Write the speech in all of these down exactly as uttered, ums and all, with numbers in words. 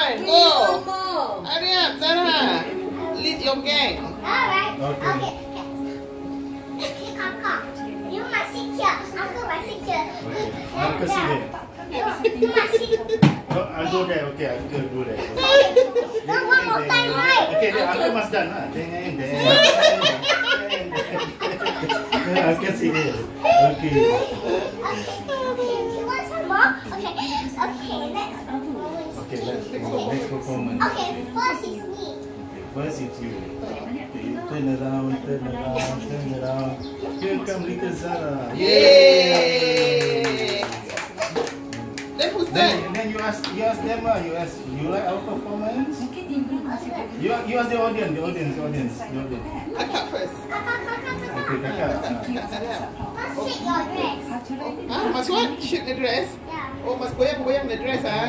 time. Go. Hurry up, Zara. Lead your gang. Alright. Okay. Okay. Okay, Kakak. You must sit here. Uncle must sit here. Okay. Uncle sit there. You must sit. Oh, I'll go there. Okay, Uncle go there. No, one more time, right? Okay, then Uncle must done lah. Then, then. Uncle sit there. Okay. Okay, okay. You want some more? Okay. Okay, next. Okay, let's go. Next performance. Okay, first is me. First it's you. Okay, turn around, turn around, turn around. Here come little Zara. Yay! Then who's Then, that? then you ask, you ask them, uh, you ask, you like our performance? You, you ask the audience, the audience, the audience, the audience. Kakak first. Kakak, kakak, kakak. Okay, kakak. Must shake your dress. Ah, must what? Shoot the dress? Yeah. Oh, must goyang-goyang the dress, ah.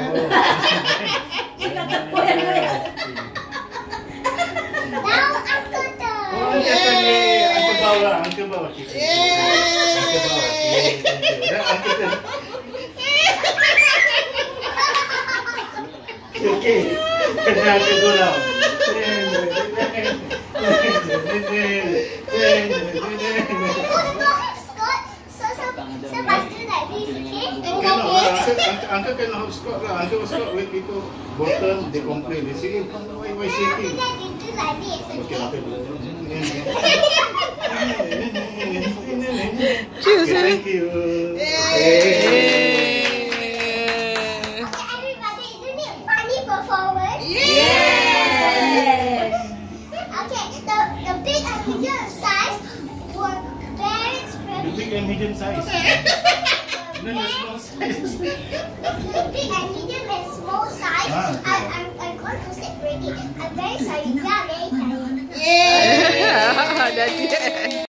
Now, Uncle turn. Oh, yay! Uncle bawah, Uncle bawah. Okay. Yay! Uncle bawah. Okay, thank you. Now, Uncle turn. Okay. Now, Uncle go down. Who's not have skirt? So, so, so must do like this, okay? Cannot lah. Uncle, uncle, uncle cannot hopscotch lah. Uncle hopscotch when people bottom, they complain. They say, why, why And after shaking? that, you do like this, Okay, okay? Uncle do. Choose, Okay, eh? thank you. Yay! Okay, everybody, isn't it funny performance? Yes! Okay, the, the big and medium size were very The stretchy. big and medium size. Then the small size. The big and medium and small size. Ah, okay. I, I'm, I'm going to say already. I'm very sorry. We are very tired. Yeah! That's it.